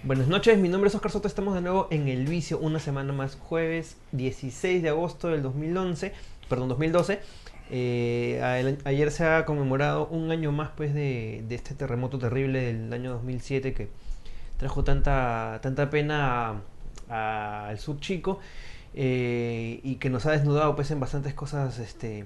Buenas noches, mi nombre es Oscar Soto, estamos de nuevo en El Vicio, una semana más, jueves 16 de agosto del 2011, perdón, 2012. Ayer se ha conmemorado un año más pues de este terremoto terrible del año 2007 que trajo tanta pena al sur chico, y que nos ha desnudado pues en bastantes cosas,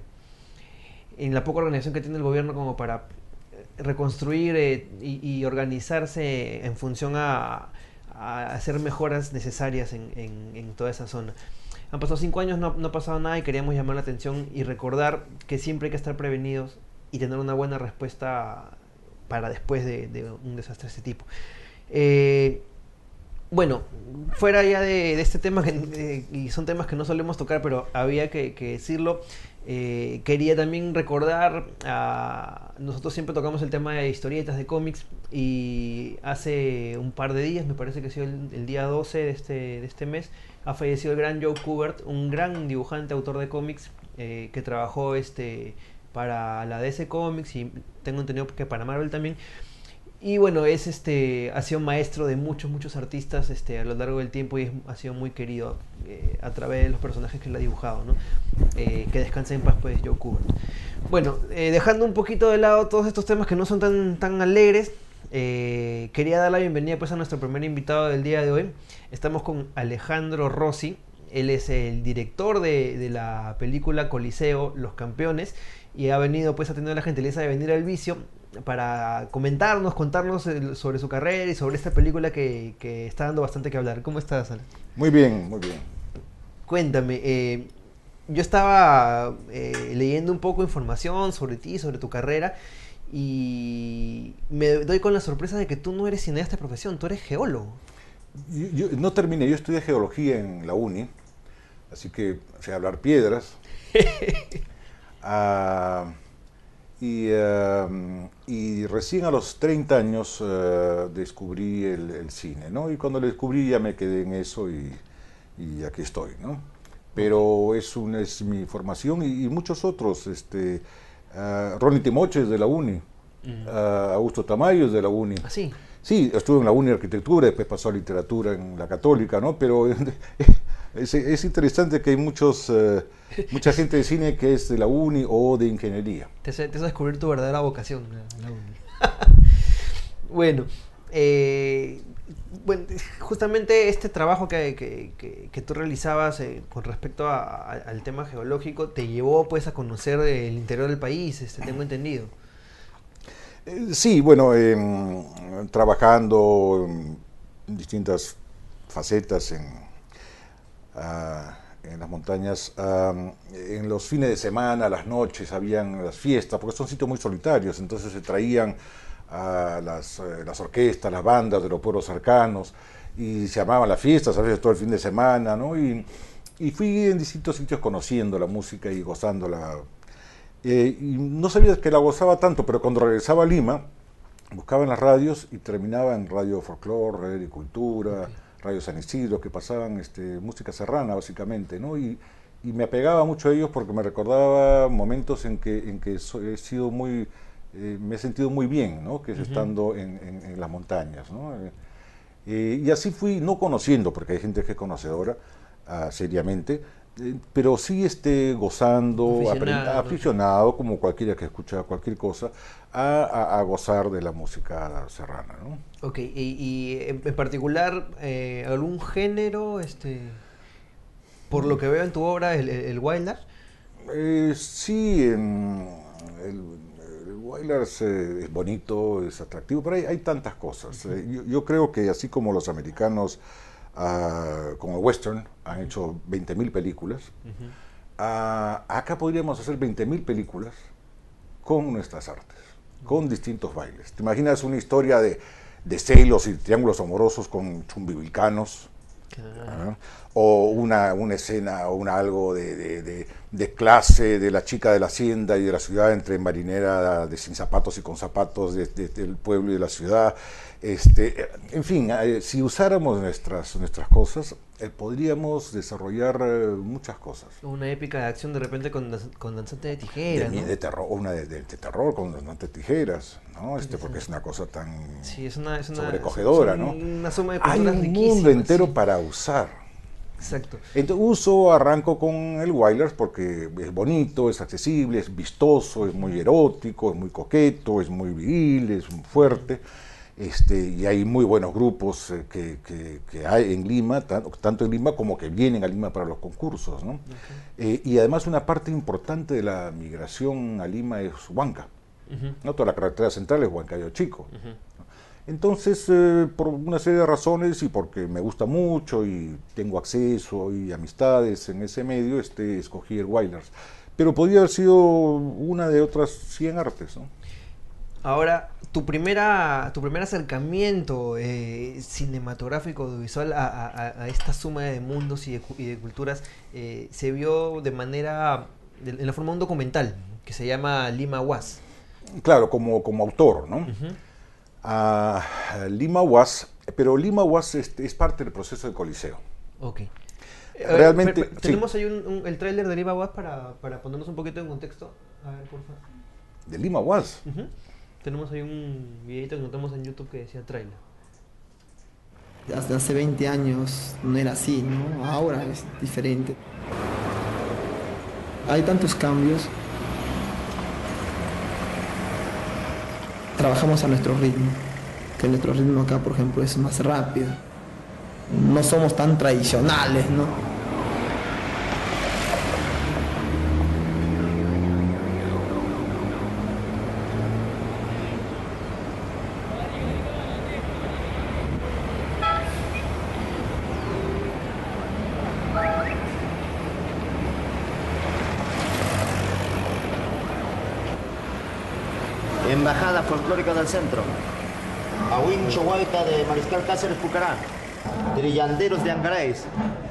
en la poca organización que tiene el gobierno como para reconstruir, y organizarse en función a hacer mejoras necesarias en toda esa zona. Han pasado 5 años, no ha pasado nada, y queríamos llamar la atención y recordar que siempre hay que estar prevenidos y tener una buena respuesta para después de un desastre de este tipo. Eh, bueno, fuera ya de este tema, y son temas que no solemos tocar, pero había que decirlo. Quería también recordar, nosotros siempre tocamos el tema de historietas, de cómics, y hace un par de días, me parece que ha sido el día 12 de este mes, ha fallecido el gran Joe Kubert, un gran dibujante, autor de cómics, que trabajó para la DC Comics, y tengo entendido que para Marvel también. Y bueno, ha sido maestro de muchos artistas, a lo largo del tiempo, y ha sido muy querido, a través de los personajes que él ha dibujado, ¿no? Que descanse en paz pues Joe Kubert. Bueno, dejando un poquito de lado todos estos temas que no son tan alegres, quería dar la bienvenida pues a nuestro primer invitado del día de hoy. Estamos con Alejandro Rossi. Él es el director de la película Coliseo, Los Campeones, y ha venido, pues ha tenido la gentileza de venir al Vicio para contarnos sobre su carrera y sobre esta película que está dando bastante que hablar. ¿Cómo estás, Ale? Muy bien, muy bien. Cuéntame, yo estaba leyendo un poco de información sobre ti, sobre tu carrera, y me doy con la sorpresa de que tú no eres cineasta de profesión, tú eres geólogo. Yo no terminé, yo estudié geología en la uni, así que sé hablar piedras. Ah, y recién a los 30 años descubrí el cine, ¿no? Y cuando lo descubrí ya me quedé en eso y aquí estoy, ¿no? Ok. Pero es mi formación y muchos otros, Ronnie Timoches de la uni, Mm. Augusto Tamayo de la uni. Así. Sí, estuve en la uni de arquitectura, después pasó a literatura en la católica, ¿no? Pero es interesante que hay mucha gente de cine que es de la uni o de ingeniería. Te hace descubrir tu verdadera vocación, la uni. Bueno, eh, bueno, justamente este trabajo que tú realizabas, con respecto al tema geológico, te llevó pues a conocer el interior del país, tengo entendido. Sí, bueno, trabajando en distintas facetas en las montañas, en los fines de semana, las noches, habían las fiestas, porque son sitios muy solitarios, entonces se traían a las orquestas, las bandas de los pueblos cercanos, y se llamaban las fiestas, a veces todo el fin de semana, ¿no? Y fui en distintos sitios conociendo la música y gozándola. Y no sabía que la gozaba tanto, pero cuando regresaba a Lima, buscaba en las radios y terminaba en Radio Folklore, Radio Agricultura, Ok. Radio San Isidro, que pasaban música serrana básicamente, ¿no? Y me apegaba mucho a ellos porque me recordaba momentos en que he sido me he sentido muy bien, ¿no? Que es Ujú. estando en las montañas, ¿no? Y así fui, no conociendo, porque hay gente que es conocedora, seriamente, pero sí gozando, Aficionado, ¿no? aficionado, como cualquiera que escucha cualquier cosa, a gozar de la música serrana, ¿no? Ok, y en particular, algún género, por lo que veo en tu obra, el Wildlife. Sí, el Wailers es bonito, es atractivo, pero hay tantas cosas. Ujú. Yo creo que así como los americanos con el western han Ujú. hecho 20.000 películas, Ujú. acá podríamos hacer 20.000 películas con nuestras artes, con Ok. distintos bailes. ¿Te imaginas una historia de celos y triángulos amorosos con chumbivilcanos? Claro. ¿Ah? O una escena o algo de clase, de la chica de la hacienda y de la ciudad, entre marinera de sin zapatos y con zapatos, del pueblo y de la ciudad. En fin, si usáramos nuestras cosas, podríamos desarrollar muchas cosas. Una épica de acción de repente con danzante de tijeras, ¿no? De terror, una de terror con danzante de tijeras, ¿no? Porque es una cosa tan sí, es sobrecogedora, ¿no? Una suma de hay un mundo entero, sí, para usar. Exacto. Entonces arranco con el Wailers porque es bonito, es accesible, es vistoso, es muy erótico, es muy coqueto, es muy viril, es muy fuerte. Y hay muy buenos grupos que hay en Lima, tanto en Lima como que vienen a Lima para los concursos, ¿no? Okay. Y además una parte importante de la migración a Lima es Huanca, ¿no? Toda la carretera central es Huancayo Chico. Entonces, por una serie de razones y porque me gusta mucho y tengo acceso y amistades en ese medio, escogí el Wailers. Pero podría haber sido una de otras 100 artes, ¿no? Ahora, tu primer acercamiento cinematográfico, audiovisual a esta suma de mundos y de culturas se vio en la forma de un documental que se llama Lima Was. Claro, como autor, ¿no? Lima Was, pero Lima Was es parte del proceso de Coliseo. Ok. Realmente... tenemos sí, ahí el tráiler de Lima Was para ponernos un poquito en contexto. A ver, por favor. ¿De Lima Was? Tenemos ahí un videito que notamos en YouTube que decía tráiler. Hasta hace 20 años no era así, ¿no? Ahora es diferente. Hay tantos cambios. Trabajamos a nuestro ritmo, que nuestro ritmo acá, por ejemplo, es más rápido. No somos tan tradicionales, ¿no? Embajada Folclórica del Centro. Ahuín Chohuayca de Mariscal Cáceres Pucará. Trillanderos de Angaréis.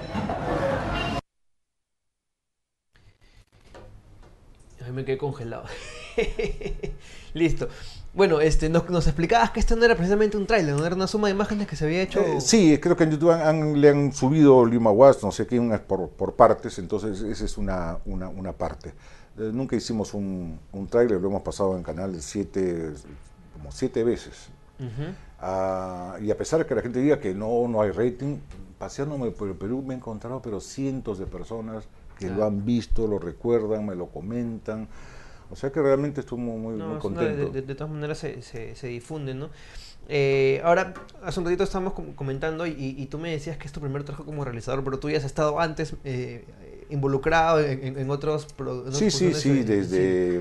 Ay, me quedé congelado. Listo. Bueno, nos explicabas que esto no era precisamente un tráiler, no era una suma de imágenes que se había hecho. Sí, creo que en YouTube le han subido Lima Was, no sé qué, por partes, entonces esa es una parte. Nunca hicimos un tráiler, lo hemos pasado en Canal como 7 veces. Y a pesar de que la gente diga que no hay rating, paseándome por el Perú me he encontrado pero cientos de personas que lo han visto, lo recuerdan, me lo comentan. O sea que realmente estuve muy contento. De todas maneras se difunden, ¿no? Ahora, hace un ratito estábamos comentando y tú me decías que es tu primer trabajo como realizador, pero tú ya has estado antes involucrado en otros Sí, desde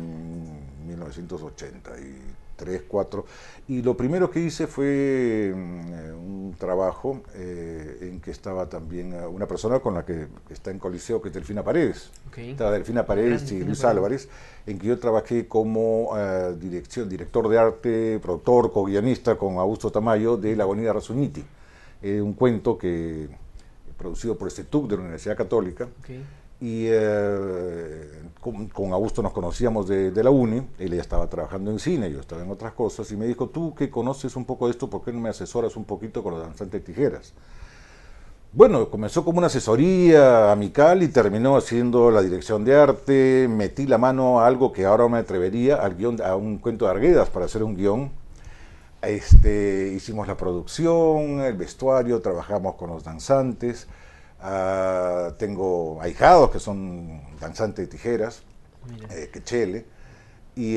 1983, 4. Y lo primero que hice fue un trabajo en que estaba también una persona con la que está en Coliseo, que es Delfina Paredes. Okay. Estaba Delfina Paredes y Luis Álvarez, en que yo trabajé como director de arte, productor, co-guionista con Augusto Tamayo de La Agonía Razzuniti. Un cuento producido por TUC de la Universidad Católica. Okay. Y con Augusto nos conocíamos de la uni, él ya estaba trabajando en cine, yo estaba en otras cosas, y me dijo, tú que conoces un poco de esto, ¿por qué no me asesoras un poquito con los danzantes de tijeras? Bueno, comenzó como una asesoría amical y terminó haciendo la dirección de arte, metí la mano a algo que ahora me atrevería, a un cuento de Arguedas para hacer un guión. Hicimos la producción, el vestuario, trabajamos con los danzantes. Tengo ahijados que son danzantes de tijeras, quechele, y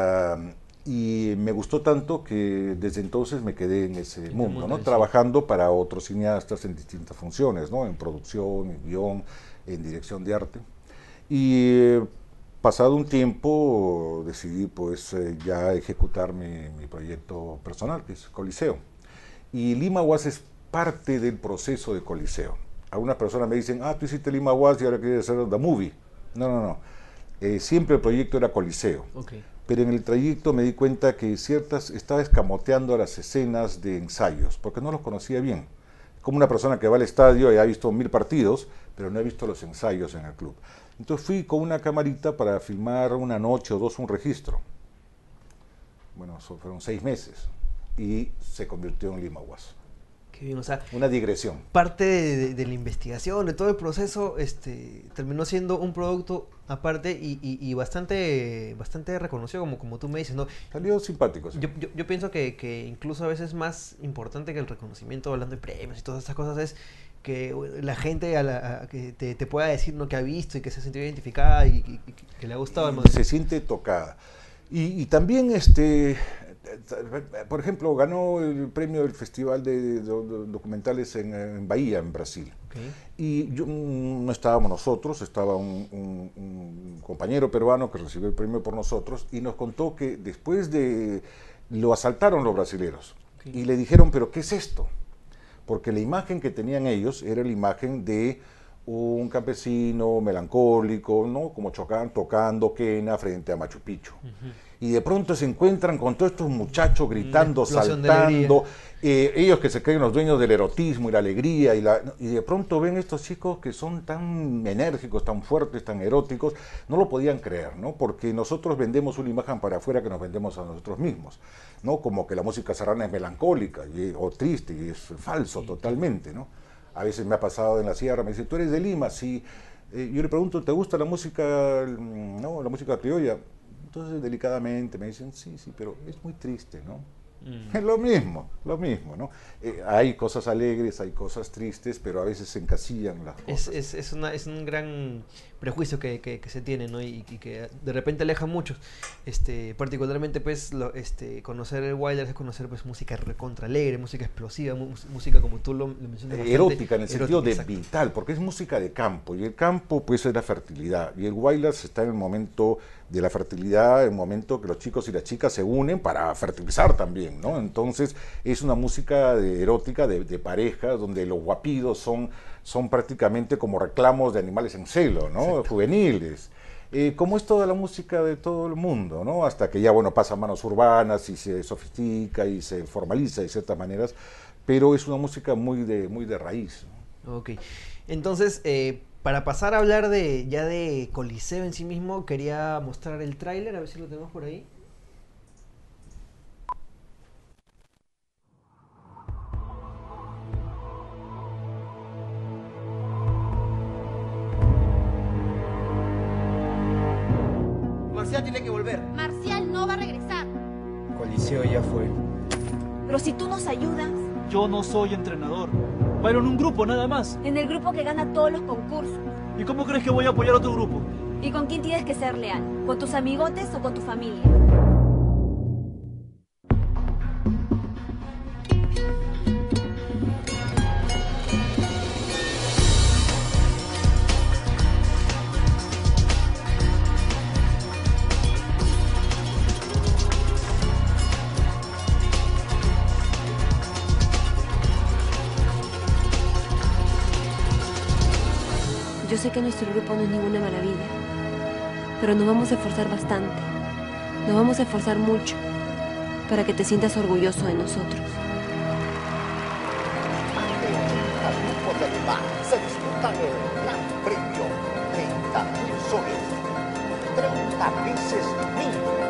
me gustó tanto que desde entonces me quedé en ese mundo, ¿no? Trabajando para otros cineastas en distintas funciones, ¿no? En producción, en guión, en dirección de arte. Y pasado un tiempo decidí pues ya ejecutar mi proyecto personal, que es Coliseo. Y Lima Was es parte del proceso de Coliseo. Algunas personas me dicen, tú hiciste Lima Was y ahora quieres hacer The Movie. No. Siempre el proyecto era Coliseo. Okay. Pero en el trayecto me di cuenta que estaba escamoteando a las escenas de ensayos, porque no los conocía bien. como una persona que va al estadio y ha visto 1000 partidos, pero no he visto los ensayos en el club. Entonces fui con una camarita para filmar una noche o dos un registro. Bueno, fueron 6 meses y se convirtió en Limahuas. Qué bien, o sea, una digresión. Parte de la investigación, de todo el proceso, terminó siendo un producto aparte y bastante reconocido, como tú me dices, ¿no? Salió simpático. Sí. Yo pienso que incluso a veces más importante que el reconocimiento, hablando de premios y todas estas cosas, es que la gente que te pueda decir, ¿no?, que ha visto y que se ha sentido identificada y que le ha gustado. Se siente tocada. Y también, por ejemplo, ganó el premio del Festival de Documentales en Bahía, en Brasil. Okay. Y no estábamos nosotros, estaba un compañero peruano que recibió el premio por nosotros y nos contó que después lo asaltaron los brasileros. Okay. Y le dijeron, ¿pero qué es esto? Porque la imagen que tenían ellos era la imagen de un campesino melancólico, ¿no?, como tocando quena frente a Machu Picchu. Y de pronto se encuentran con todos estos muchachos gritando, saltando, ellos que se creen los dueños del erotismo y la alegría, y de pronto ven estos chicos que son tan enérgicos, tan fuertes, tan eróticos, no lo podían creer, ¿no? Porque nosotros vendemos una imagen para afuera que nos vendemos a nosotros mismos, ¿no? Como que la música serrana es melancólica o triste, y es falso totalmente, ¿no? A veces me ha pasado en la sierra, me dice, ¿tú eres de Lima? Sí. Yo le pregunto, ¿te gusta la música, no, la música criolla? Entonces, delicadamente, me dicen, sí, pero es muy triste, ¿no? Es lo mismo, ¿no? Hay cosas alegres, hay cosas tristes, pero a veces se encasillan las cosas. Es un gran prejuicio que se tiene, ¿no? Y que de repente aleja a muchos. Particularmente, pues, conocer el Wilder es conocer, pues, música recontra alegre, música explosiva, música como tú lo mencionas bastante, erótica, en el sentido de vital, porque es música de campo, y el campo, pues, es la fertilidad, y el Wilder está en el momento de la fertilidad, en el momento que los chicos y las chicas se unen para fertilizar también, ¿no? Entonces es una música erótica de pareja, donde los guapidos son prácticamente como reclamos de animales en celo, ¿no? Exacto. Juveniles. Como es toda la música de todo el mundo, ¿no? Hasta que ya, bueno, pasa a manos urbanas y se sofistica y se formaliza de ciertas maneras, pero es una música muy de raíz, ¿no? Ok. Entonces, para pasar a hablar ya de Coliseo en sí mismo, quería mostrar el tráiler, a ver si lo tenemos por ahí. Marcial tiene que volver. Marcial no va a regresar. Coliseo ya fue. Pero si tú nos ayudas. Yo no soy entrenador. Pero en un grupo nada más. En el grupo que gana todos los concursos. ¿Y cómo crees que voy a apoyar a otro grupo? ¿Y con quién tienes que ser leal? ¿Con tus amigotes o con tu familia? Yo sé que nuestro grupo no es ninguna maravilla, pero nos vamos a esforzar bastante. Nos vamos a esforzar mucho para que te sientas orgulloso de nosotros. Al grupo de Lima se disputa el gran premio, 30.000 soles, 30 veces 1000.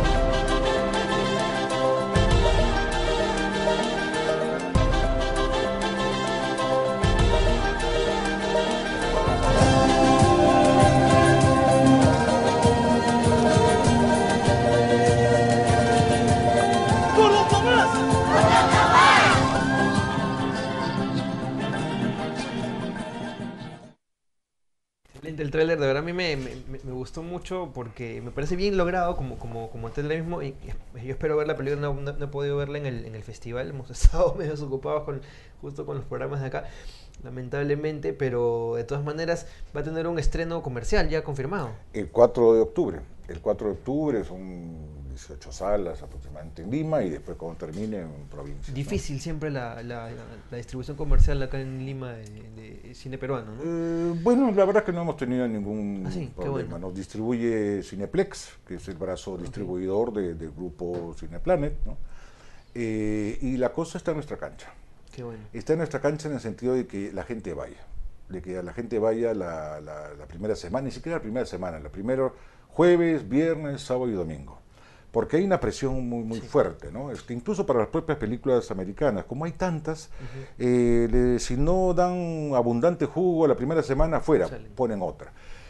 El tráiler de verdad a mí me gustó mucho porque me parece bien logrado como el tráiler mismo, y yo espero ver la película. No he podido verla en el festival, hemos estado medio ocupados justo con los programas de acá, lamentablemente, pero de todas maneras va a tener un estreno comercial ya confirmado. El 4 de octubre. El 4 de octubre son 18 salas aproximadamente en Lima y después cuando termine en provincia. Difícil, ¿no? Siempre la distribución comercial acá en Lima de cine peruano, ¿no? Bueno, la verdad es que no hemos tenido ningún problema. Bueno. Nos distribuye Cineplex, que es el brazo distribuidor del grupo Cineplanet, ¿no? Y la cosa está en nuestra cancha. Qué bueno. Está en nuestra cancha en el sentido de que la gente vaya. De que la gente vaya la primera semana, ni siquiera la primera semana, la primera jueves, viernes, sábado y domingo. Porque hay una presión muy fuerte, ¿no? Incluso para las propias películas americanas, como hay tantas, si no dan abundante jugo la primera semana, fuera, ponen otra.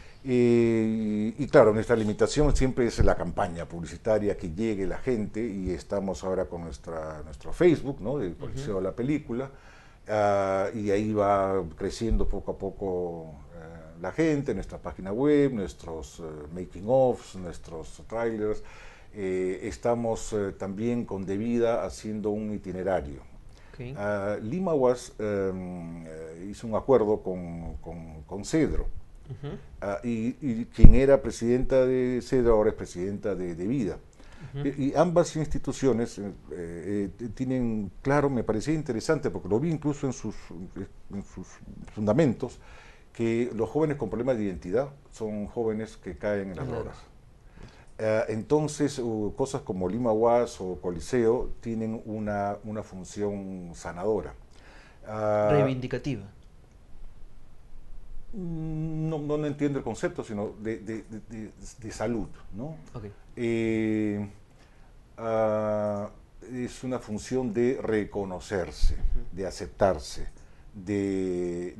Y claro, nuestra limitación siempre es la campaña publicitaria, que llegue la gente, y estamos ahora con nuestro Facebook, ¿no? Del Coliseo de la Película, y ahí va creciendo poco a poco la gente, nuestra página web, nuestros making-ofs, nuestros trailers. Estamos también con Devida haciendo un itinerario. Okay. Limahuas hizo un acuerdo con Cedro, y quien era presidenta de Cedro ahora es presidenta de Devida. Y ambas instituciones tienen claro, me parecía interesante, porque lo vi incluso en sus fundamentos, que los jóvenes con problemas de identidad son jóvenes que caen en las drogas. Entonces, cosas como Limahuas o Coliseo tienen una función sanadora. Reivindicativa. No entiendo el concepto, sino de salud, ¿no? Okay. Es una función de reconocerse, de aceptarse, de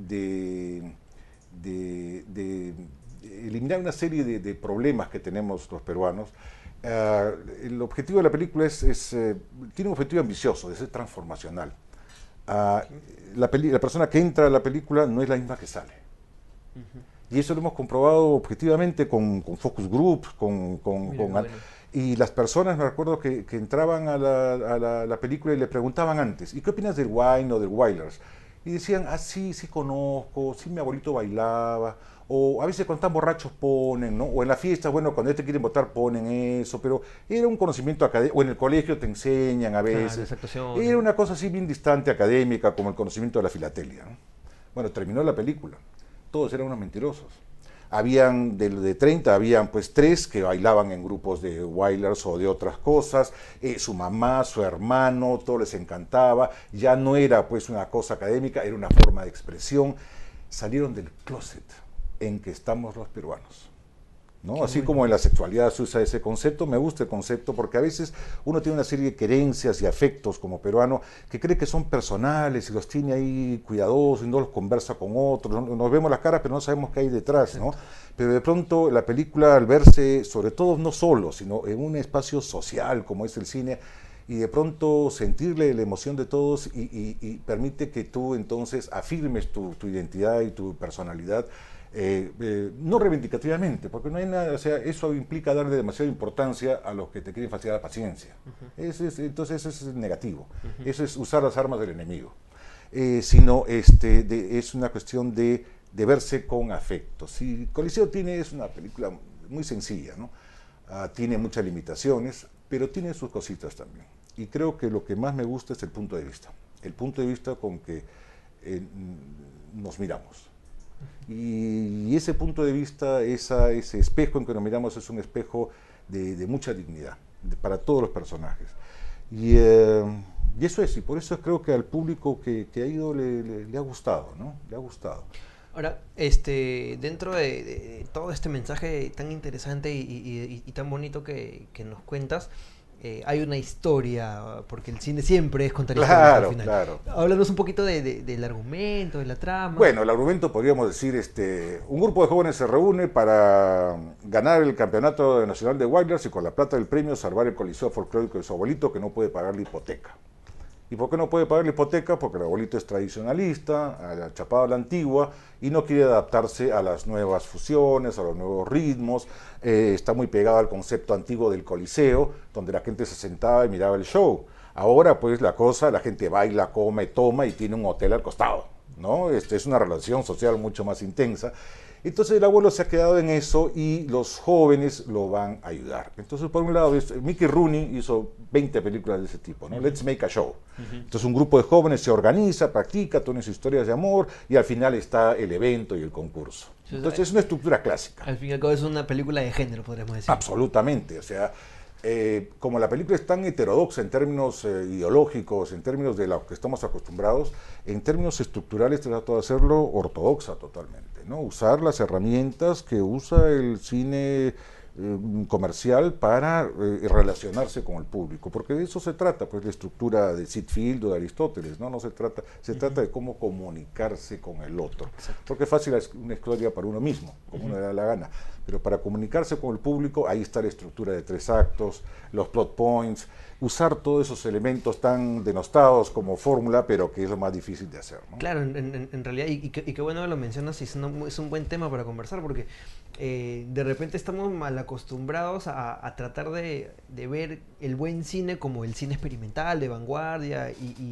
eliminar una serie de problemas que tenemos los peruanos. El objetivo de la película tiene un objetivo ambicioso, de ser transformacional. La persona que entra a la película no es la misma que sale. Y eso lo hemos comprobado objetivamente con focus groups, y las personas, me recuerdo que entraban a la película y le preguntaban antes, ¿y qué opinas del Wine o del Wailers? Y decían, sí conozco, sí mi abuelito bailaba, o a veces cuando están borrachos ponen, ¿no? O en las fiestas, bueno, cuando te quieren votar ponen eso, pero era un conocimiento académico, o en el colegio te enseñan a veces. Era una cosa así bien distante académica, como el conocimiento de la filatelia, ¿no? Bueno, terminó la película, todos eran unos mentirosos. Habían, de 30, habían pues 3 que bailaban en grupos de Wailers o de otras cosas, su mamá, su hermano, todo les encantaba, ya no era pues una cosa académica, era una forma de expresión. Salieron del closet en que estamos los peruanos, ¿no? Así como en la sexualidad se usa ese concepto, me gusta el concepto porque a veces uno tiene una serie de querencias y afectos como peruano que cree que son personales y los tiene ahí cuidadosos y no los conversa con otros, nos vemos las caras pero no sabemos qué hay detrás, ¿no? Pero de pronto la película, al verse sobre todo no solo, sino en un espacio social como es el cine, y de pronto sentirle la emoción de todos y permite que tú entonces afirmes tu identidad y tu personalidad, no reivindicativamente, porque no hay nada, o sea, eso implica darle demasiada importancia a los que te quieren facilitar la paciencia. Entonces eso es negativo, eso es usar las armas del enemigo, sino es una cuestión de verse con afecto. Si Coliseo es una película muy sencilla, ¿no? Tiene muchas limitaciones, pero tiene sus cositas también. Y creo que lo que más me gusta es el punto de vista con que nos miramos. Y ese punto de vista, ese espejo en que nos miramos es un espejo de mucha dignidad para todos los personajes. Y eso es, y por eso creo que al público que ha ido le ha gustado, ¿no? Le ha gustado. Ahora, dentro de todo este mensaje tan interesante y tan bonito que nos cuentas, hay una historia, porque el cine siempre es contar historias al final. Claro. Háblanos un poquito del argumento, de la trama. Bueno, el argumento podríamos decir, un grupo de jóvenes se reúne para ganar el campeonato nacional de Wailers y con la plata del premio salvar el coliseo folclórico de su abuelito que no puede pagar la hipoteca. ¿Y por qué no puede pagar la hipoteca? Porque el abuelito es tradicionalista, chapado a la antigua, y no quiere adaptarse a las nuevas fusiones, a los nuevos ritmos. Está muy pegado al concepto antiguo del coliseo, donde la gente se sentaba y miraba el show. Ahora, pues, la gente baila, come, toma y tiene un hotel al costado, ¿no? Es una relación social mucho más intensa. Entonces el abuelo se ha quedado en eso y los jóvenes lo van a ayudar. Entonces, por un lado, Mickey Rooney hizo 20 películas de ese tipo, ¿no? Let's Make a Show. Entonces un grupo de jóvenes se organiza, practica, tiene sus historias de amor y al final está el evento y el concurso. Entonces es una estructura clásica. Al fin y al cabo es una película de género, podríamos decir. Absolutamente, o sea, como la película es tan heterodoxa en términos ideológicos, en términos de lo que estamos acostumbrados, en términos estructurales trato de hacerlo ortodoxa totalmente, ¿no? Usar las herramientas que usa el cine comercial para relacionarse con el público, porque de eso se trata, pues la estructura de Sitfield o de Aristóteles, ¿no? No se trata, se trata de cómo comunicarse con el otro, porque es fácil una historia para uno mismo, como uno le da la gana, pero para comunicarse con el público, ahí está la estructura de 3 actos, los plot points, usar todos esos elementos tan denostados como fórmula, pero que es lo más difícil de hacer, ¿no? Claro, en realidad, y qué bueno que lo mencionas, y es un buen tema para conversar, porque de repente estamos mal acostumbrados a tratar de ver el buen cine como el cine experimental, de vanguardia,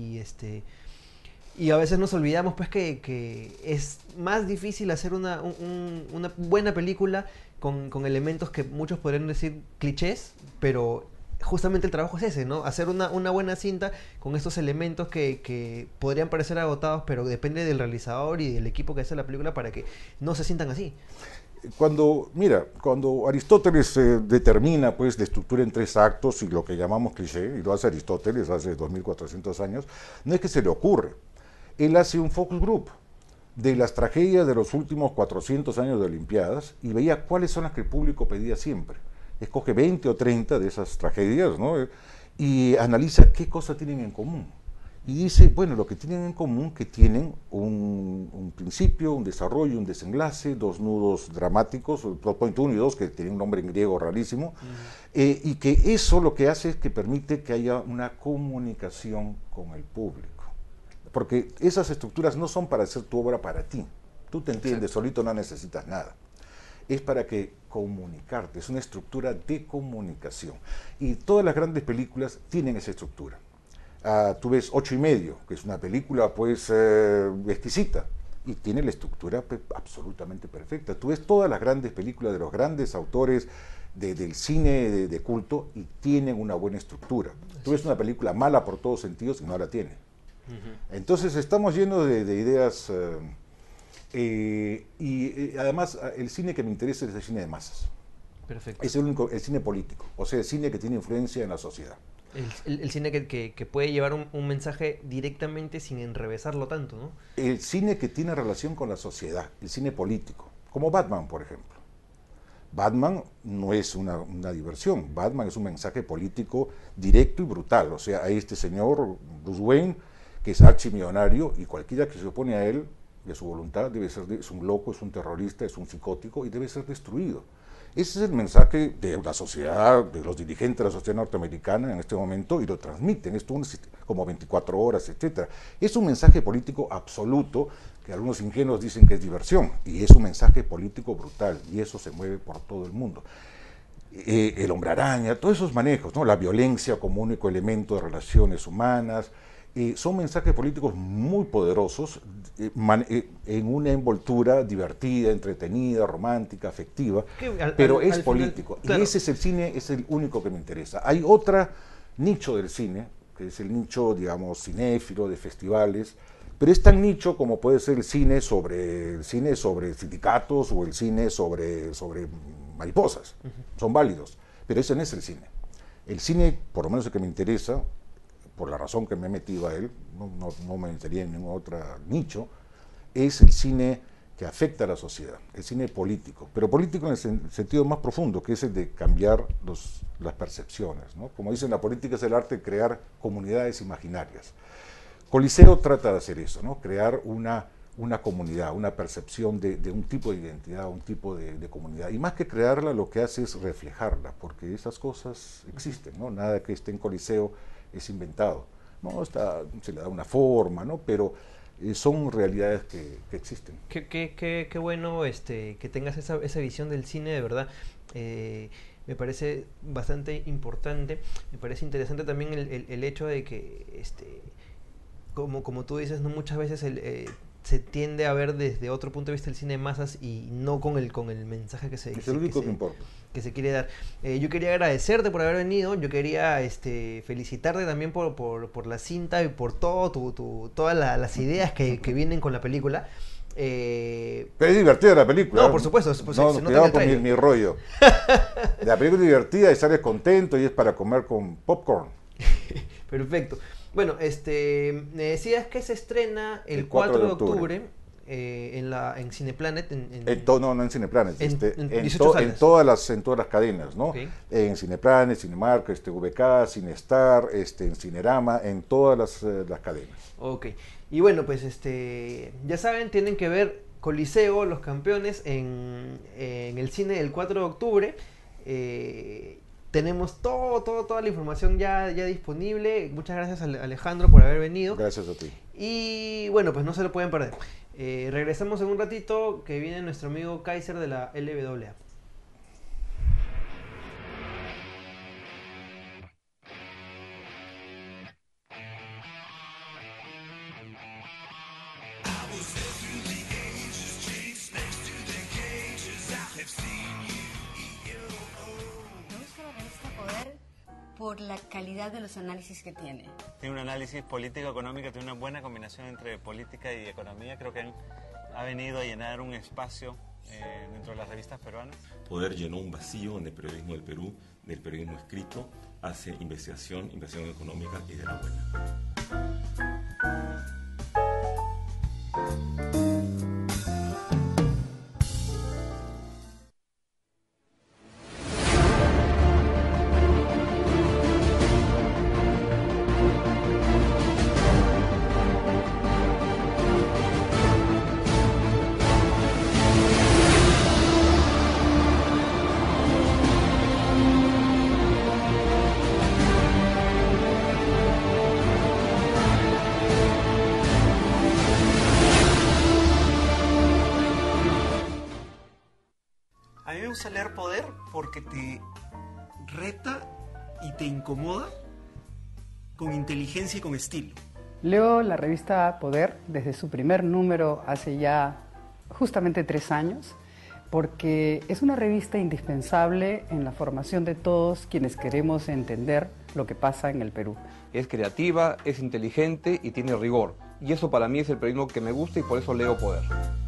y a veces nos olvidamos pues que es más difícil hacer una buena película con elementos que muchos podrían decir clichés, pero justamente el trabajo es ese, ¿no? Hacer una buena cinta con estos elementos que podrían parecer agotados, pero depende del realizador y del equipo que hace la película para que no se sientan así. Cuando Aristóteles determina pues la estructura en 3 actos y lo que llamamos cliché, y lo hace Aristóteles hace 2400 años, no es que se le ocurre. Él hace un focus group de las tragedias de los últimos 400 años de Olimpiadas y veía cuáles son las que el público pedía siempre. Escoge 20 o 30 de esas tragedias, ¿no? Y analiza qué cosas tienen en común. Y dice, bueno, lo que tienen en común que tienen un principio, un desarrollo, un desenlace, 2 nudos dramáticos, el plot point 1 y 2, que tienen un nombre en griego rarísimo, y que eso lo que hace es que permite que haya una comunicación con el público. Porque esas estructuras no son para hacer tu obra para ti. Tú te entiendes, solito no necesitas nada. Es para que comunicarte, es una estructura de comunicación. Y todas las grandes películas tienen esa estructura. Tú ves 8 y medio, que es una película pues exquisita, y tiene la estructura pues, absolutamente perfecta. Tú ves todas las grandes películas de los grandes autores del cine de culto y tienen una buena estructura. Tú ves una película mala por todos sentidos y no la tiene. Entonces estamos llenos de ideas y además el cine que me interesa es el cine de masas. Perfecto. Es el cine político, o sea, el cine que tiene influencia en la sociedad. El cine que puede llevar un mensaje directamente sin enrevesarlo tanto, ¿no? El cine que tiene relación con la sociedad, el cine político, como Batman, por ejemplo. Batman no es una diversión, Batman es un mensaje político directo y brutal, o sea, a este señor Bruce Wayne, que es archimillonario, y cualquiera que se opone a él, de su voluntad, es un loco, es un terrorista, es un psicótico y debe ser destruido. Ese es el mensaje de la sociedad, de los dirigentes de la sociedad norteamericana en este momento, y lo transmiten, esto como 24 horas, etc. Es un mensaje político absoluto, que algunos ingenuos dicen que es diversión, y es un mensaje político brutal, y eso se mueve por todo el mundo. El hombre araña, todos esos manejos, ¿no? La violencia como único elemento de relaciones humanas, son mensajes políticos muy poderosos en una envoltura divertida, entretenida, romántica, afectiva, pero es político. Final, claro. Y ese es el cine, es el único que me interesa. Hay otro nicho del cine, que es el nicho, digamos, cinéfilo, de festivales, pero es tan nicho como puede ser el cine sobre sindicatos o el cine sobre mariposas. Son válidos, pero ese no es el cine. El cine, por lo menos el que me interesa, por la razón que me he metido a él, no me metería en ningún otro nicho, es el cine que afecta a la sociedad, el cine político, pero político en el sentido más profundo, que es el de cambiar las percepciones, ¿no? Como dicen, la política es el arte de crear comunidades imaginarias. Coliseo trata de hacer eso, ¿no? Crear una comunidad, una percepción de un tipo de identidad, un tipo de comunidad, y más que crearla, lo que hace es reflejarla, porque esas cosas existen, ¿no? Nada que esté en Coliseo es inventado, ¿no? Se le da una forma, ¿no? Pero son realidades que existen. Qué bueno que tengas esa visión del cine, de verdad. Me parece bastante importante. Me parece interesante también el hecho de que, como tú dices, no muchas veces se tiende a ver desde otro punto de vista el cine de masas y no con el mensaje que se quiere dar. Yo quería agradecerte por haber venido, yo quería felicitarte también por la cinta y por todas las ideas que vienen con la película. Pero es divertida la película. No, por supuesto. Pues, no, se nota cuidado en el con tráiler. mi rollo. La película es divertida y sales contento y es para comer con popcorn. Perfecto. Bueno, me decías que se estrena el 4 de octubre en Cineplanet. No en Cineplanet. En 18 salas. En todas las cadenas, ¿no? Okay. En Cineplanet, Cinemark, VK, Cinestar, en Cinerama, en todas las cadenas. Ok. Y bueno, pues ya saben, tienen que ver Coliseo, Los Campeones en el cine del 4 de octubre. Tenemos toda la información ya disponible. Muchas gracias Alejandro por haber venido. Gracias a ti. Y bueno, pues no se lo pueden perder. Regresamos en un ratito, que viene nuestro amigo Kaiser de la LWA. Por la calidad de los análisis que tiene. Tiene un análisis político-económico, tiene una buena combinación entre política y economía. Creo que ha venido a llenar un espacio dentro de las revistas peruanas. Poder llenó un vacío en el periodismo del Perú, del periodismo escrito, hace investigación económica y de la buena. A mí me gusta leer Poder porque te reta y te incomoda con inteligencia y con estilo. Leo la revista Poder desde su primer número hace ya justamente 3 años, porque es una revista indispensable en la formación de todos quienes queremos entender lo que pasa en el Perú. Es creativa, es inteligente y tiene rigor. Y eso para mí es el periodismo que me gusta y por eso leo Poder.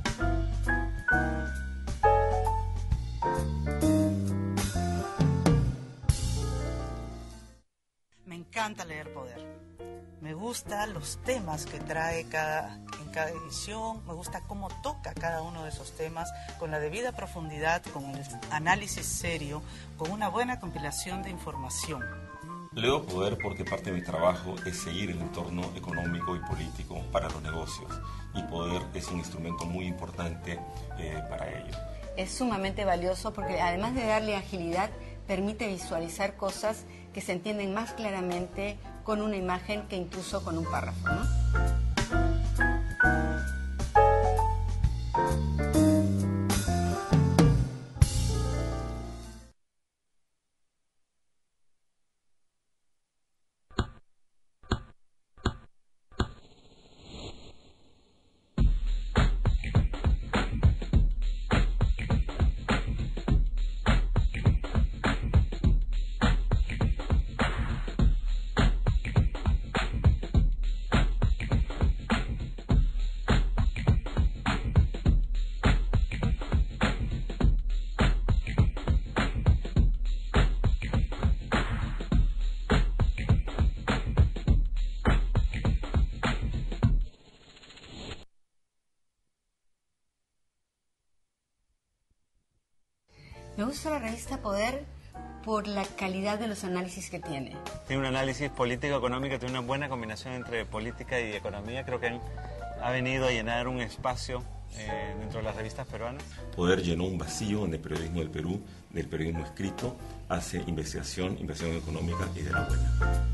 Me encanta leer Poder. Me gustan los temas que trae en cada edición, me gusta cómo toca cada uno de esos temas con la debida profundidad, con el análisis serio, con una buena compilación de información. Leo Poder porque parte de mi trabajo es seguir el entorno económico y político para los negocios, y Poder es un instrumento muy importante para ello. Es sumamente valioso porque además de darle agilidad, permite visualizar cosas que se entienden más claramente con una imagen que incluso con un párrafo, ¿no? Me gusta la revista Poder por la calidad de los análisis que tiene. Tiene un análisis político-económico, tiene una buena combinación entre política y economía. Creo que ha venido a llenar un espacio dentro de las revistas peruanas. Poder llenó un vacío en el periodismo del Perú, del periodismo escrito, hace investigación económica y de la buena.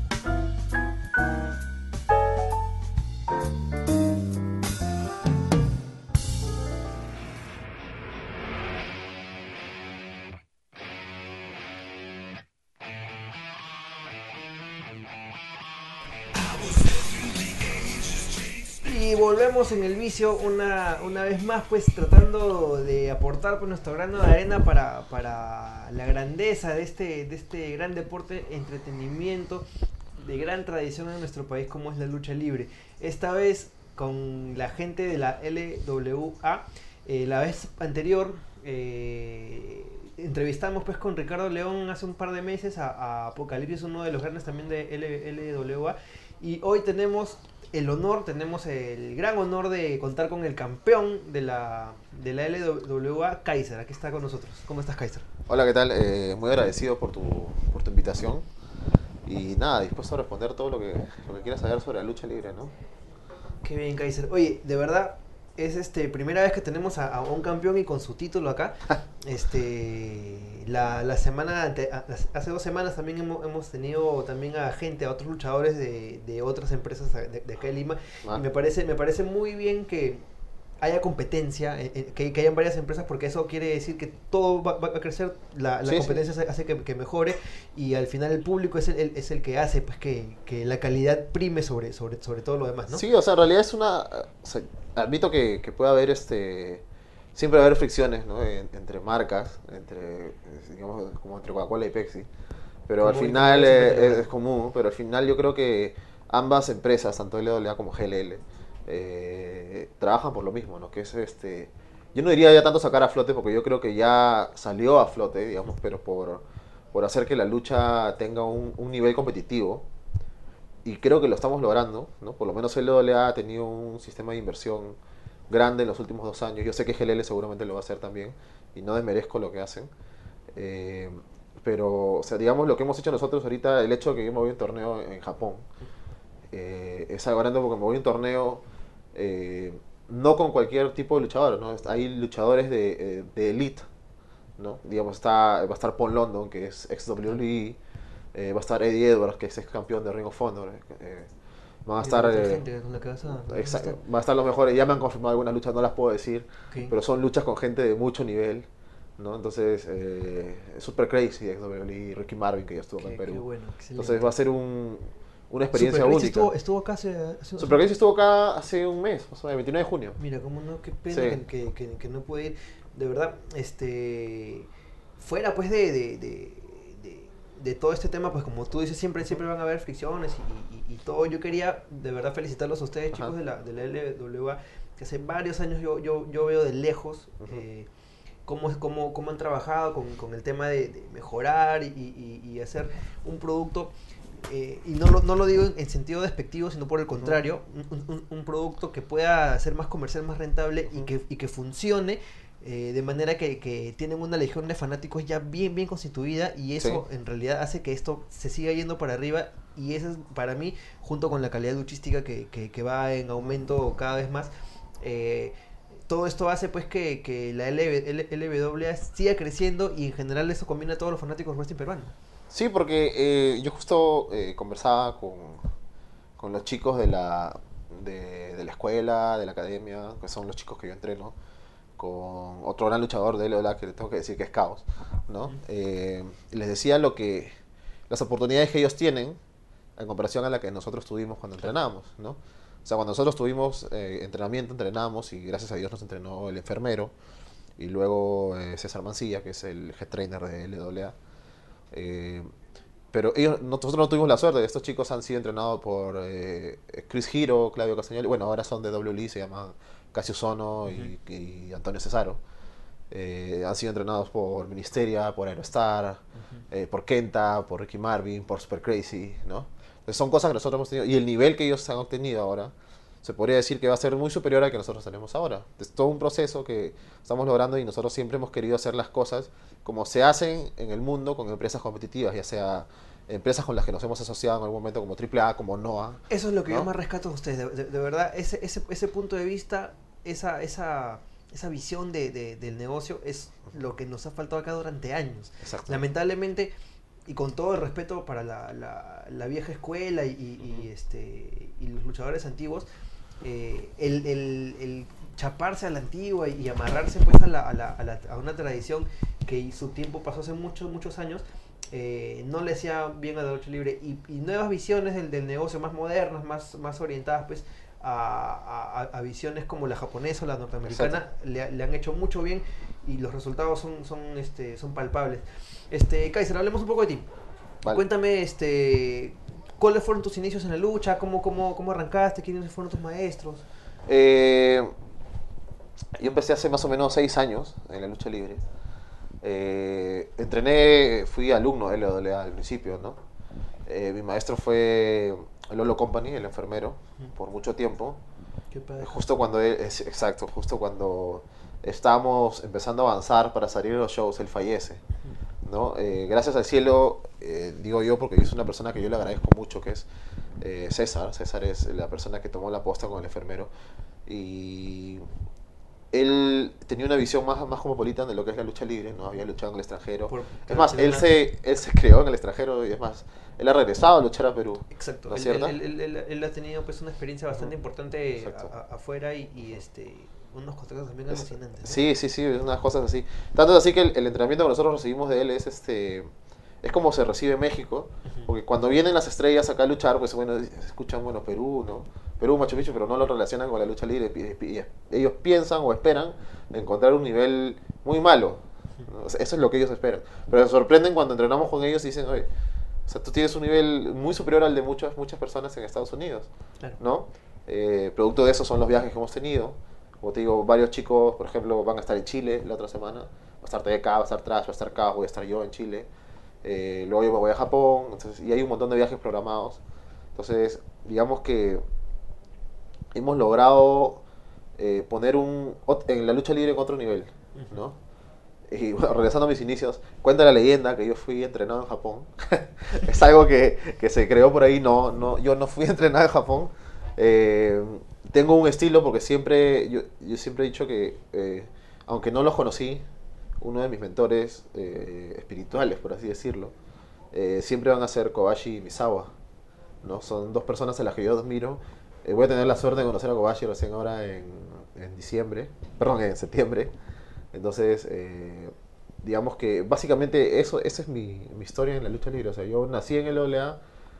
Y volvemos en el vicio una vez más, pues tratando de aportar pues, nuestro grano de arena para la grandeza de este gran deporte, entretenimiento, de gran tradición en nuestro país como es la lucha libre. Esta vez con la gente de la LWA. La vez anterior entrevistamos pues con Ricardo León hace un par de meses a Apocalipsis, uno de los grandes también de LWA, y hoy tenemos el gran honor de contar con el campeón de la LWA, Kaiser. Aquí está con nosotros. ¿Cómo estás, Kaiser? Hola, ¿qué tal? Muy agradecido por tu invitación y nada, dispuesto a responder todo lo que quieras saber sobre la lucha libre, ¿no? Qué bien, Kaiser. Oye, de verdad, es primera vez que tenemos a un campeón y con su título acá. La semana hace 2 semanas también hemos tenido también a otros luchadores de otras empresas de acá de Lima. Y me parece muy bien que haya competencia, que hayan varias empresas, porque eso quiere decir que todo va a crecer, la competencia hace que mejore, y al final el público es el que hace pues que la calidad prime sobre todo lo demás, ¿no? Sí, o sea, en realidad es admito que puede haber siempre va a haber fricciones, ¿no? Entre marcas, digamos, como entre Coca-Cola y Pepsi, pero al final es común, pero al final yo creo que ambas empresas, tanto LWA como GLL, trabajan por lo mismo, ¿no? Que es yo no diría ya tanto sacar a flote, porque yo creo que ya salió a flote, digamos, pero por hacer que la lucha tenga un nivel competitivo, y creo que lo estamos logrando, ¿no? Por lo menos LWA ha tenido un sistema de inversión grande en los últimos 2 años. Yo sé que GLL seguramente lo va a hacer también, y no desmerezco lo que hacen, pero, o sea, digamos, lo que hemos hecho nosotros ahorita, el hecho de que yo me voy a un torneo en Japón, es algo grande, porque me voy a un torneo no con cualquier tipo de luchador, ¿no? Hay luchadores de elite, ¿no? Digamos, va a estar Paul London, que es ex WWE, va a estar Eddie Edwards, que es ex campeón de Ring of Honor, van a estar va a estar los mejores. Ya me han confirmado algunas luchas, no las puedo decir, pero son luchas con gente de mucho nivel, ¿no? Entonces Super Crazy, ex WWE, Ricky Marvin, que ya estuvo acá en Perú. Bueno, entonces va a ser una experiencia única. Estuvo acá Super Crazy estuvo acá hace un mes, o sea, el 29 de junio. Mira, cómo no, qué pena que no puede ir. De verdad, fuera pues de todo este tema, pues como tú dices, siempre van a haber fricciones y todo. Yo quería de verdad felicitarlos a ustedes, chicos de la LWA, que hace varios años yo veo de lejos cómo han trabajado con el tema de mejorar y hacer un producto, y no lo digo en sentido despectivo, sino por el contrario, un producto que pueda ser más comercial, más rentable, y que funcione, de manera que tienen una legión de fanáticos ya bien constituida, y eso en realidad hace que esto se siga yendo para arriba, y eso es para mí, junto con la calidad luchística que va en aumento cada vez más, todo esto hace pues que la LWA siga creciendo, y en general eso combina a todos los fanáticos del wrestling peruano. Sí, porque yo justo conversaba con los chicos de la escuela, de la academia, que son los chicos que yo entreno, con otro gran luchador de LWA, que le tengo que decir que es Caos, ¿no? Y les decía las oportunidades que ellos tienen en comparación a la que nosotros tuvimos cuando entrenábamos, ¿no? O sea, cuando nosotros tuvimos entrenamos, y gracias a Dios nos entrenó el enfermero, y luego César Mancilla, que es el head trainer de LWA. Pero nosotros no tuvimos la suerte. Estos chicos han sido entrenados por Chris Hiro, Claudio Castagnoli, bueno, ahora son de WWE, se llaman Casio Sono y Antonio Cesaro. Han sido entrenados por Ministeria, por Aerostar, por Kenta, por Ricky Marvin, por Super Crazy, ¿no? Entonces son cosas que nosotros hemos tenido, y el nivel que ellos han obtenido ahora se podría decir que va a ser muy superior al que nosotros tenemos ahora. Es todo un proceso que estamos logrando, y nosotros siempre hemos querido hacer las cosas como se hacen en el mundo, con empresas competitivas, ya sea empresas con las que nos hemos asociado en algún momento, como AAA, como NOAH. Eso es lo que yo más rescato de ustedes, de verdad, ese punto de vista, esa visión del negocio es lo que nos ha faltado acá durante años. Lamentablemente, y con todo el respeto para la vieja escuela y los luchadores antiguos, el chaparse a la antigua y amarrarse pues a una tradición que su tiempo pasó hace muchos años, no le hacía bien a la lucha libre, y nuevas visiones del negocio, más modernas, más orientadas pues a visiones como la japonesa o la norteamericana, le han hecho mucho bien, y los resultados son palpables. Kaiser, hablemos un poco de ti. Vale. Cuéntame, ¿cuáles fueron tus inicios en la lucha? ¿Cómo arrancaste? ¿Quiénes fueron tus maestros? Yo empecé hace más o menos 6 años en la lucha libre. Entrené, fui alumno de LWA al principio, ¿no? Mi maestro fue Lolo Company, el enfermero, por mucho tiempo. Qué padre. Justo cuando exacto, justo cuando estábamos empezando a avanzar para salir de los shows, él fallece, ¿no? Gracias al cielo, digo yo, porque es una persona que yo le agradezco mucho, que es César. César es la persona que tomó la posta con el enfermero. Y él tenía una visión más cosmopolita de lo que es la lucha libre, ¿no? Había luchado en el extranjero. Es más, él se creó en el extranjero y es más, él ha regresado a luchar a Perú. Exacto. ¿No es cierto? Él ha tenido pues una experiencia bastante importante afuera y unos contactos también alucinantes, ¿no? Sí, unas cosas así. Tanto es así que el entrenamiento que nosotros recibimos de él es como se recibe en México, porque cuando vienen las estrellas acá a luchar, pues bueno, escuchan, bueno, Perú, ¿no? Perú, Machu Picchu, pero no lo relacionan con la lucha libre. Ellos piensan o esperan encontrar un nivel muy malo, ¿no? Eso es lo que ellos esperan. Pero se sorprenden cuando entrenamos con ellos y dicen, oye, o sea, tú tienes un nivel muy superior al de muchas personas en Estados Unidos, claro, ¿no? Producto de eso son los viajes que hemos tenido. Como te digo, varios chicos, por ejemplo, van a estar en Chile la otra semana. Va a estar TDK, va a estar Trash, va a estar Chaos, voy a estar yo en Chile. Luego yo me voy a Japón, entonces, y hay un montón de viajes programados. Entonces, digamos que hemos logrado poner en la lucha libre en otro nivel, ¿no? Y bueno, regresando a mis inicios, cuenta la leyenda que yo fui entrenado en Japón. Es algo que se creó por ahí, yo no fui entrenado en Japón. Tengo un estilo porque yo siempre he dicho que, aunque no los conocí, uno de mis mentores espirituales, por así decirlo, siempre van a ser Kobashi y Misawa, ¿no? Son dos personas a las que yo admiro. Voy a tener la suerte de conocer a Kobashi recién ahora en septiembre. Entonces, digamos que básicamente esa es mi historia en la lucha libre. O sea, yo nací en el LWA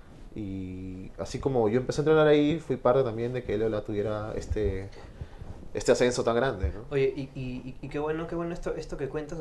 y así como yo empecé a entrenar ahí, fui parte también de que el LWA tuviera este ascenso tan grande, ¿no? Oye, y qué bueno esto que cuentas,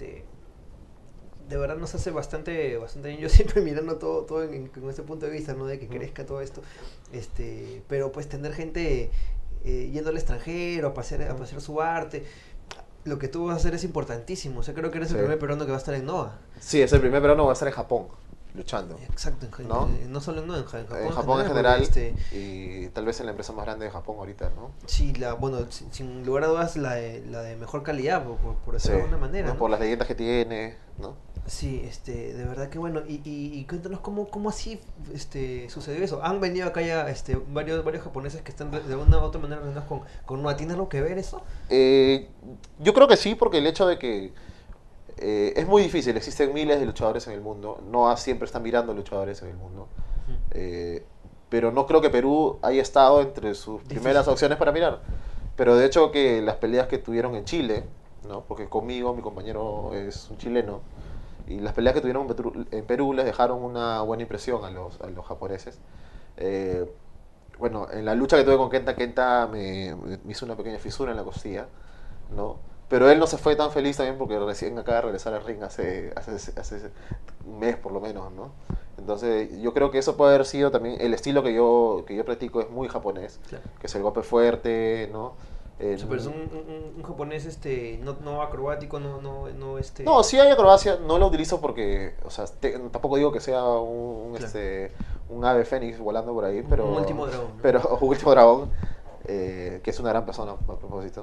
de verdad nos hace bastante bien. Yo siempre mirando todo con ese punto de vista, ¿no? De que crezca todo esto, pero pues tener gente yendo al extranjero a pasear su arte, lo que tú vas a hacer es importantísimo. O sea, creo que eres el primer peruano que va a estar en NOAH. Sí, es el primer peruano que va a estar en Japón, luchando. Exacto, no solo en NOAH, en Japón en general, y tal vez en la empresa más grande de Japón ahorita, ¿no? Sí, sin lugar a dudas la de mejor calidad, por decirlo de alguna manera, ¿no? Por las leyendas que tiene, ¿no? Sí, de verdad que bueno. Y cuéntanos cómo así sucedió eso. Han venido acá ya varios japoneses que están de una u otra manera relacionados con NOAH. ¿Tiene algo que ver eso? Yo creo que sí, porque el hecho de que es muy difícil, existen miles de luchadores en el mundo, NOAH siempre está mirando luchadores en el mundo, pero no creo que Perú haya estado entre sus primeras opciones para mirar. Pero de hecho que las peleas que tuvieron en Chile, ¿no? Porque conmigo, mi compañero es un chileno, y las peleas que tuvieron en Perú les dejaron una buena impresión a los japoneses. Bueno, en la lucha que tuve con Kenta me hizo una pequeña fisura en la costilla, ¿no? Pero él no se fue tan feliz también porque recién acaba de regresar al ring hace un mes por lo menos, ¿no? Entonces yo creo que eso puede haber sido también el estilo que yo practico, es muy japonés, claro, que es el golpe fuerte, ¿no? Pero es un japonés no acrobático, no. No, sí hay acrobacia, no lo utilizo porque, o sea, tampoco digo que sea un ave fénix volando por ahí, pero... Un último dragón, ¿no? Pero un último dragón, que es una gran persona a propósito.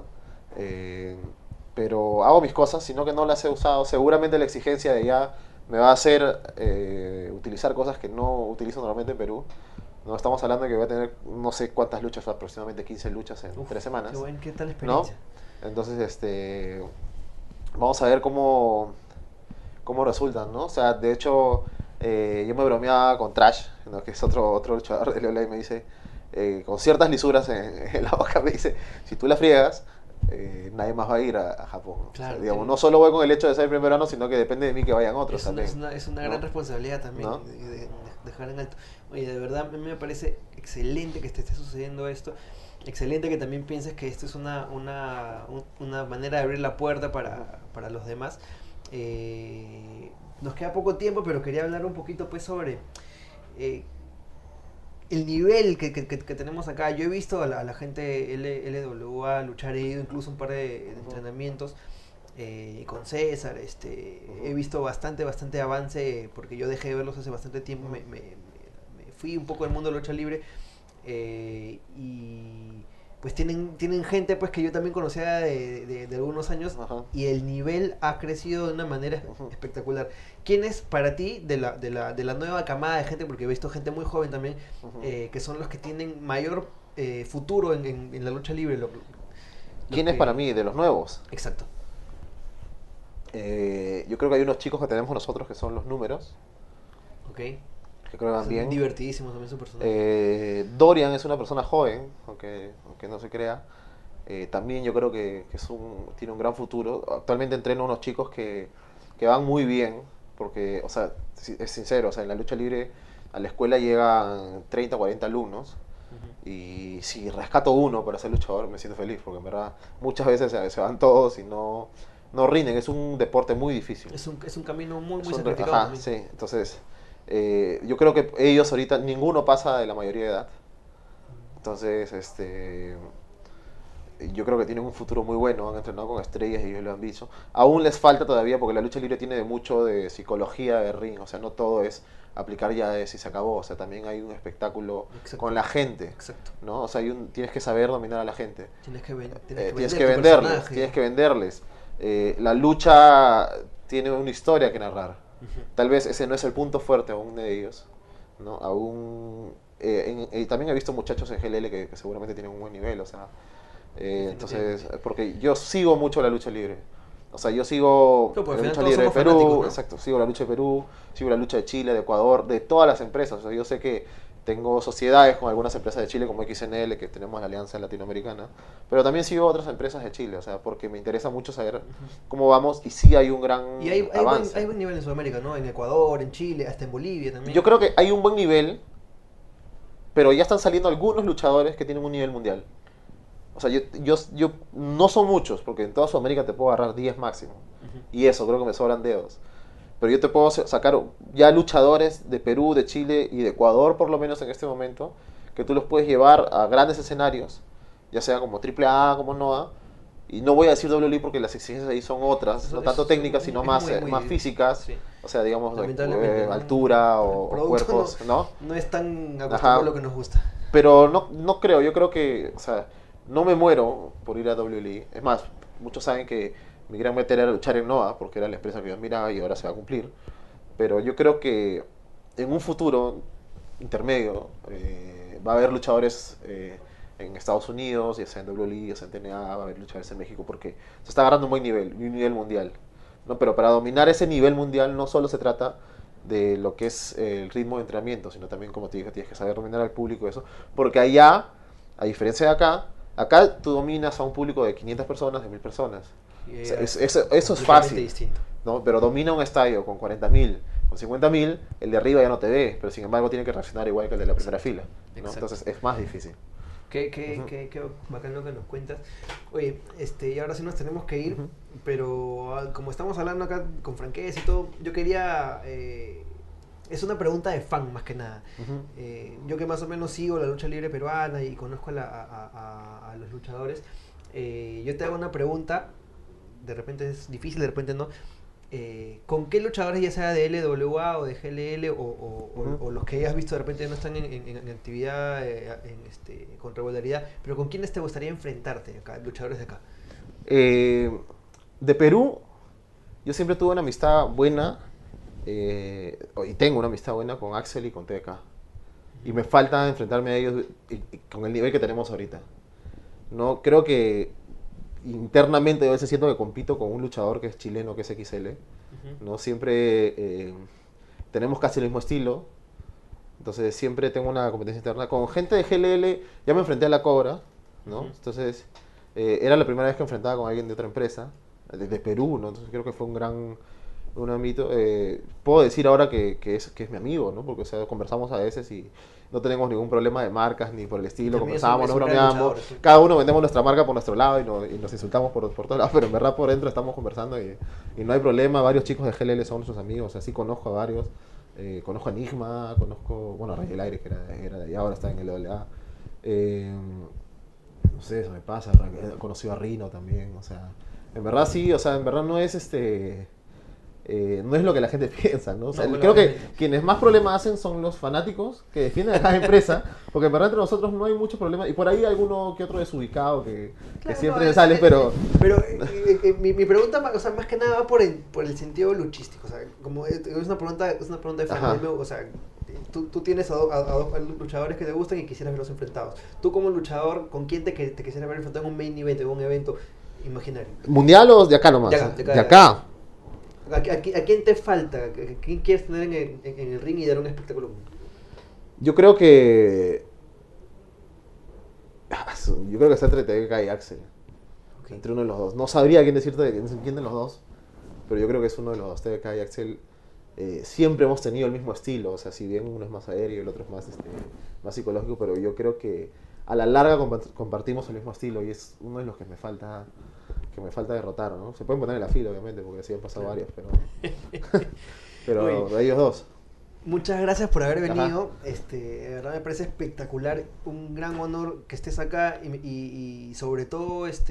Pero hago mis cosas, sino que no las he usado. Seguramente la exigencia de ya me va a hacer utilizar cosas que no utilizo normalmente en Perú. No estamos hablando de que voy a tener no sé cuántas luchas, aproximadamente 15 luchas en 3 semanas. ¿Qué tal experiencia? ¿No? Entonces, vamos a ver cómo resultan, ¿no? O sea, de hecho, yo me bromeaba con Trash, ¿no? Que es otro luchador de LOL, y me dice, con ciertas lisuras en la boca, me dice, si tú la friegas, nadie más va a ir a Japón. Claro, o sea, digamos, no solo voy con el hecho de ser el primer verano, sino que depende de mí que vayan otros también. Es una gran responsabilidad también, ¿no? de dejar en alto. Oye, de verdad, a mí me parece excelente que te esté sucediendo esto. Excelente que también pienses que esto es una manera de abrir la puerta para los demás. Nos queda poco tiempo, pero quería hablar un poquito pues sobre el nivel que tenemos acá. Yo he visto a la gente LWA luchar, he ido incluso un par de entrenamientos con César. He visto bastante avance, porque yo dejé de verlos hace bastante tiempo. Me fui un poco del mundo de la lucha libre, y pues tienen gente pues que yo también conocía de algunos años. Y el nivel ha crecido de una manera espectacular. ¿Quién es para ti de la nueva camada de gente, porque he visto gente muy joven también, que son los que tienen mayor futuro en la lucha libre? ¿Quién es para mí de los nuevos? Exacto. Yo creo que hay unos chicos que tenemos nosotros que son los números. Ok. Que creo que van bien. Divertidísimos también su personaje. Dorian es una persona joven, aunque no se crea. También yo creo que tiene un gran futuro. Actualmente entreno unos chicos que van muy bien, porque, o sea, es sincero, o sea, en la lucha libre a la escuela llegan 30, 40 alumnos. Y si rescato uno para ser luchador, me siento feliz, porque en verdad muchas veces se van todos y no rinden. Es un deporte muy difícil. Es un camino muy sacrificado. Ajá, sí. Entonces, yo creo que ellos ahorita, ninguno pasa de la mayoría de edad. Entonces, yo creo que tienen un futuro muy bueno. Han entrenado con estrellas y ellos lo han dicho. Aún les falta todavía, porque la lucha libre tiene mucho de psicología de ring. O sea, no todo es aplicar llaves y se acabó. O sea, también hay un espectáculo con la gente. Exacto. ¿No? O sea, tienes que saber dominar a la gente. Tienes que venderles. La lucha tiene una historia que narrar. Tal vez ese no es el punto fuerte aún de ellos, ¿no? Aún también he visto muchachos en GLL que seguramente tienen un buen nivel, o sea, entonces, porque yo sigo mucho la lucha libre. O sea, yo sigo la lucha libre de Perú, ¿no? Exacto, sigo la lucha de Perú, sigo la lucha de Chile, de Ecuador, de todas las empresas. O sea, yo sé que tengo sociedades con algunas empresas de Chile como XNL, que tenemos la alianza latinoamericana, pero también sigo otras empresas de Chile, o sea, porque me interesa mucho saber cómo vamos, y sí hay un gran avance. Hay buen nivel en Sudamérica, ¿no? En Ecuador, en Chile, hasta en Bolivia también. Yo creo que hay un buen nivel, pero ya están saliendo algunos luchadores que tienen un nivel mundial. O sea, yo no son muchos, porque en toda Sudamérica te puedo agarrar 10 máximo, y eso, creo que me sobran dedos. Pero yo te puedo sacar ya luchadores de Perú, de Chile y de Ecuador, por lo menos en este momento, que tú los puedes llevar a grandes escenarios, ya sea como AAA, como NOAH, y no voy a decir WWE porque las exigencias ahí son otras, no tanto técnicas, sino más físicas, sí. O sea, digamos, altura o cuerpos, ¿no? No es tan acostumbrado a lo que nos gusta. Pero no creo, yo creo que, o sea, no me muero por ir a WWE. Es más, muchos saben que mi gran meta era luchar en NOAH, porque era la empresa que yo admiraba y ahora se va a cumplir. Pero yo creo que en un futuro intermedio va a haber luchadores en Estados Unidos, ya sea en WWE, ya sea en TNA, va a haber luchadores en México, porque se está agarrando un buen nivel, un nivel mundial, ¿no? Pero para dominar ese nivel mundial no solo se trata de lo que es el ritmo de entrenamiento, sino también, como te dije, tienes que saber dominar al público, eso, porque allá, a diferencia de acá tú dominas a un público de 500 personas, de 1000 personas. O sea, eso es fácil, distinto, ¿no? Pero domina un estadio con 40.000, con 50.000, el de arriba ya no te ve, pero sin embargo tiene que reaccionar igual que el de la primera fila, ¿no? Entonces es más difícil. Qué bacán lo que nos cuentas. Oye, y ahora sí nos tenemos que ir, pero como estamos hablando acá con franqueza y todo, yo quería... es una pregunta de fan más que nada. Yo que más o menos sigo la lucha libre peruana y conozco a los luchadores, yo te hago una pregunta, de repente es difícil, de repente no. ¿Con qué luchadores, ya sea de LWA o de GLL o los que hayas visto de repente no están en actividad con regularidad, pero con quiénes te gustaría enfrentarte acá, luchadores de acá? De Perú, yo siempre tuve una amistad buena, y tengo una amistad buena con Axel y con TK. Y me falta enfrentarme a ellos con el nivel que tenemos ahorita. No, creo que internamente a veces siento que compito con un luchador que es chileno, que es XL. ¿No? Siempre tenemos casi el mismo estilo. Entonces siempre tengo una competencia interna. Con gente de GLL ya me enfrenté a la Cobra, ¿no? Entonces era la primera vez que enfrentaba con alguien de otra empresa, de Perú, ¿no? Entonces creo que fue un ámbito. Puedo decir ahora que es mi amigo, ¿no? Porque, o sea, conversamos a veces y no tenemos ningún problema de marcas ni por el estilo. Conversamos, nos bromeamos. Sí. Cada uno vendemos nuestra marca por nuestro lado y nos insultamos por todos lados, pero en verdad por dentro estamos conversando y no hay problema. Varios chicos de GLL son nuestros amigos, así conozco a varios. Conozco a Enigma, conozco, bueno, Rey del Aire, que era de allá, ahora está en el LWA. No sé, eso me pasa, he conocido a Rino también, o sea, en verdad sí, o sea, en verdad no es no es lo que la gente piensa, ¿no? O sea, creo que quienes más problemas hacen son los fanáticos que defienden a cada empresa, porque en verdad entre nosotros no hay mucho problema, y por ahí alguno que otro desubicado que siempre sale, pero... Pero mi pregunta, o sea, más que nada va por el sentido luchístico, o sea, como es una pregunta de fan, o sea, tú tienes a dos luchadores que te gustan y quisieras verlos enfrentados. Tú como luchador, ¿con quién te quisieras ver enfrentado en un main event, en un evento imaginario? ¿Mundial o de acá nomás? De acá. ¿A quién te falta? ¿A quién quieres tener en el ring y dar un espectáculo? Yo creo que está entre TK y Axel. Okay. Entre uno de los dos. No sabría quién decirte quién de los dos, pero yo creo que es uno de los dos. TK y Axel siempre hemos tenido el mismo estilo. O sea, si bien uno es más aéreo y el otro es más psicológico, pero yo creo que a la larga compartimos el mismo estilo y es uno de los que me falta derrotar, ¿no? Se pueden poner en la fila, obviamente, porque así han pasado varios, pero de ellos dos. Muchas gracias por haber venido. De verdad me parece espectacular, un gran honor que estés acá y sobre todo es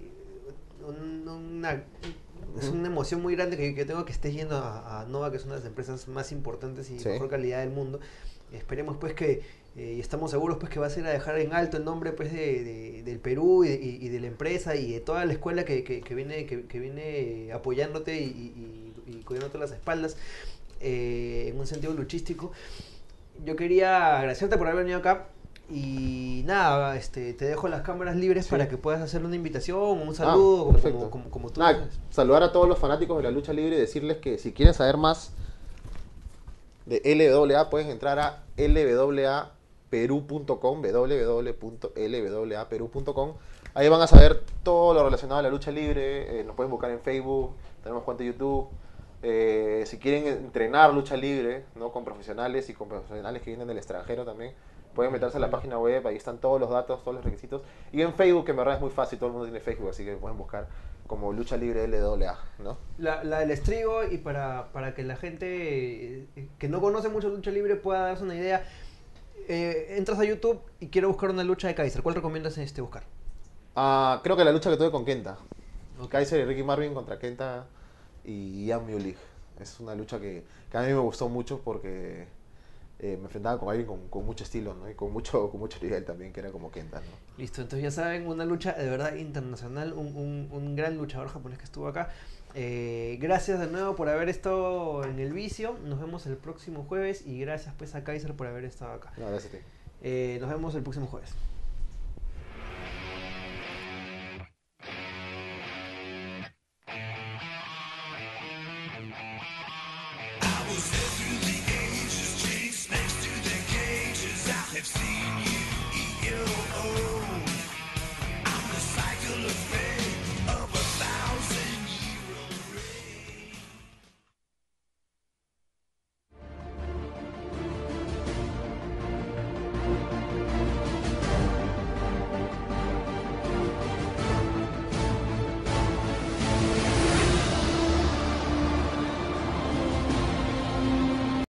una emoción muy grande que tengo que estés yendo a Nova, que es una de las empresas más importantes y mejor calidad del mundo. Esperemos pues y estamos seguros pues que va a ser a dejar en alto el nombre pues del Perú y de la empresa y de toda la escuela que viene apoyándote y cuidándote las espaldas en un sentido luchístico. Yo quería agradecerte por haber venido acá y nada, te dejo las cámaras libres para que puedas hacerle una invitación, un saludo, como tú. Saludar a todos los fanáticos de la lucha libre y decirles que si quieren saber más de LWA pueden entrar a lwaperu.com, www.lwaperu.com. Ahí van a saber todo lo relacionado a la lucha libre. Nos pueden buscar en Facebook, tenemos cuenta de YouTube. Si quieren entrenar lucha libre, ¿no? Con profesionales y con profesionales que vienen del extranjero también, pueden meterse a la página web, ahí están todos los datos, todos los requisitos. Y en Facebook, que en verdad es muy fácil, todo el mundo tiene Facebook, así que pueden buscar como Lucha Libre LWA, ¿no? La del estribo, y para que la gente que no conoce mucho lucha libre pueda darse una idea. Entras a YouTube y quiero buscar una lucha de Kaiser. ¿Cuál recomiendas buscar? Creo que la lucha que tuve con Kenta. Kaiser y Ricky Marvin contra Kenta y Ian Mulich. Es una lucha que a mí me gustó mucho porque me enfrentaba con alguien con mucho estilo, ¿no? Y con mucho nivel también, que era como Kenta, ¿no? Listo, entonces ya saben, una lucha de verdad internacional, un gran luchador japonés que estuvo acá. Gracias de nuevo por haber estado en El Vicio. Nos vemos el próximo jueves y gracias pues a Kaiser por haber estado acá. No, gracias a ti. Nos vemos el próximo jueves.